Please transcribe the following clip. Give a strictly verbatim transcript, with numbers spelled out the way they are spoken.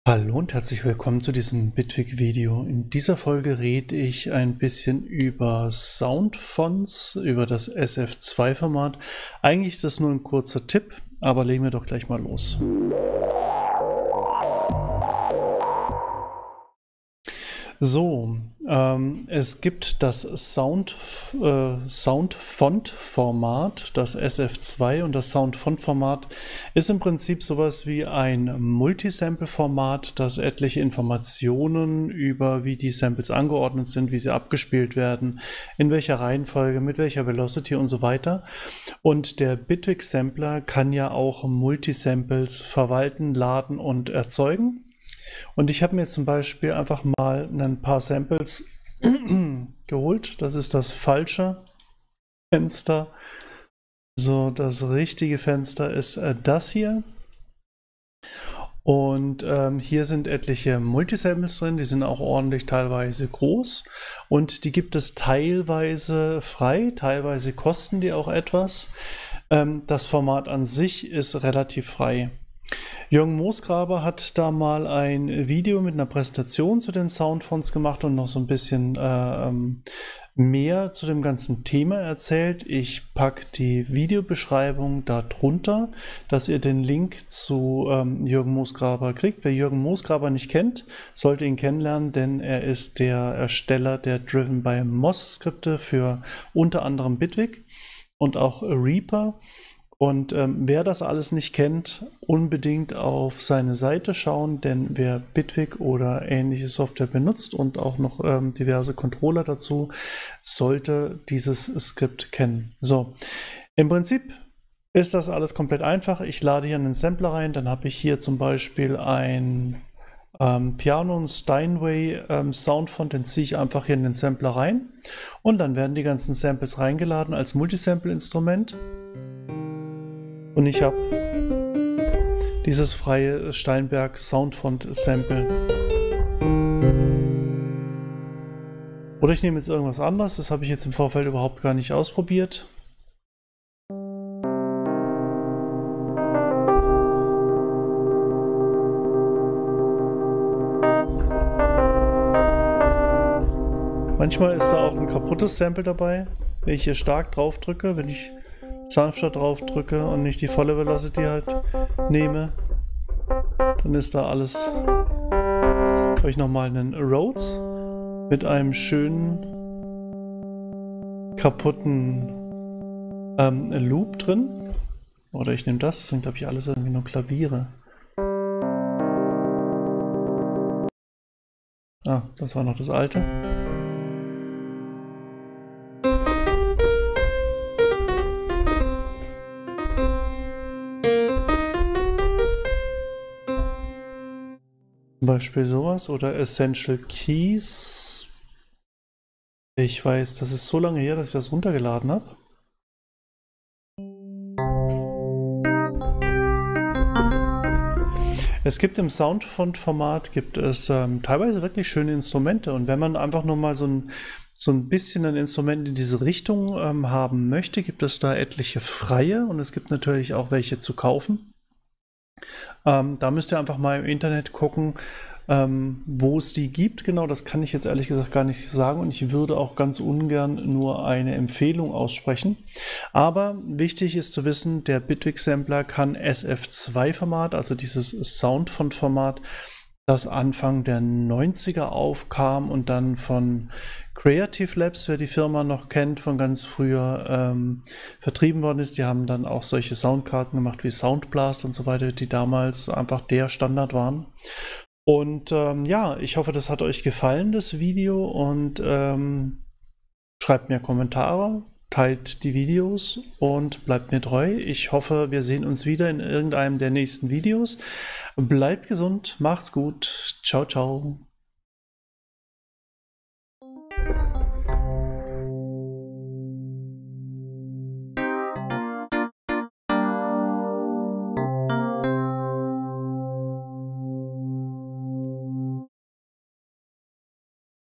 Hallo und herzlich willkommen zu diesem Bitwig-Video. In dieser Folge rede ich ein bisschen über Soundfonts, über das S F zwei Format. Eigentlich ist das nur ein kurzer Tipp, aber legen wir doch gleich mal los. So, ähm, es gibt das Sound, äh, Soundfont-Format, das S F zwei, und das Soundfont-Format ist im Prinzip sowas wie ein Multisample-Format, das etliche Informationen über, wie die Samples angeordnet sind, wie sie abgespielt werden, in welcher Reihenfolge, mit welcher Velocity und so weiter. Und der Bitwig-Sampler kann ja auch Multisamples verwalten, laden und erzeugen. Und ich habe mir zum Beispiel einfach mal ein paar Samples geholt. Das ist das falsche Fenster. So, das richtige Fenster ist äh, das hier. Und ähm, hier sind etliche Multisamples drin, die sind auch ordentlich teilweise groß. Und die gibt es teilweise frei, teilweise kosten die auch etwas. Ähm, das Format an sich ist relativ frei. Jürgen Moosgraber hat da mal ein Video mit einer Präsentation zu den Soundfonts gemacht und noch so ein bisschen äh, mehr zu dem ganzen Thema erzählt. Ich packe die Videobeschreibung da drunter, dass ihr den Link zu ähm, Jürgen Moosgraber kriegt. Wer Jürgen Moosgraber nicht kennt, sollte ihn kennenlernen, denn er ist der Ersteller der Driven by Moz Skripte für unter anderem Bitwig und auch Reaper. Und ähm, wer das alles nicht kennt, unbedingt auf seine Seite schauen, denn wer Bitwig oder ähnliche Software benutzt und auch noch ähm, diverse Controller dazu, sollte dieses Skript kennen. So, im Prinzip ist das alles komplett einfach. Ich lade hier einen Sampler rein, dann habe ich hier zum Beispiel ein ähm, Piano Steinway ähm, Soundfont, den ziehe ich einfach hier in den Sampler rein und dann werden die ganzen Samples reingeladen als Multisample-Instrument. Und ich habe dieses freie Steinberg Soundfont Sample. Oder ich nehme jetzt irgendwas anderes, das habe ich jetzt im Vorfeld überhaupt gar nicht ausprobiert. Manchmal ist da auch ein kaputtes Sample dabei, wenn ich hier stark drauf drücke, wenn ich sanfter drauf drücke und nicht die volle Velocity halt nehme, dann ist da alles. Habe ich nochmal einen Rhodes mit einem schönen kaputten ähm, Loop drin. Oder ich nehme das, das sind glaube ich alles irgendwie nur Klaviere. Ah, das war noch das alte. Zum Beispiel sowas oder Essential Keys. Ich weiß, das ist so lange her, dass ich das runtergeladen habe. Es gibt im Soundfont-Format gibt es ähm, teilweise wirklich schöne Instrumente, und wenn man einfach nur mal so ein, so ein bisschen ein Instrument in diese Richtung ähm, haben möchte, gibt es da etliche freie, und es gibt natürlich auch welche zu kaufen. Ähm, da müsst ihr einfach mal im Internet gucken, ähm, wo es die gibt. Genau, das kann ich jetzt ehrlich gesagt gar nicht sagen, und ich würde auch ganz ungern nur eine Empfehlung aussprechen. Aber wichtig ist zu wissen, der Bitwig-Sampler kann S F zwei Format, also dieses Soundfont-Format, das Anfang der neunziger aufkam und dann von Creative Labs, wer die Firma noch kennt, von ganz früher ähm, vertrieben worden ist. Die haben dann auch solche Soundkarten gemacht wie Soundblast und so weiter, die damals einfach der Standard waren. Und ähm, ja, ich hoffe, das hat euch gefallen, das Video, und ähm, schreibt mir Kommentare, teilt die Videos und bleibt mir treu. Ich hoffe, wir sehen uns wieder in irgendeinem der nächsten Videos. Bleibt gesund, macht's gut. Ciao, ciao.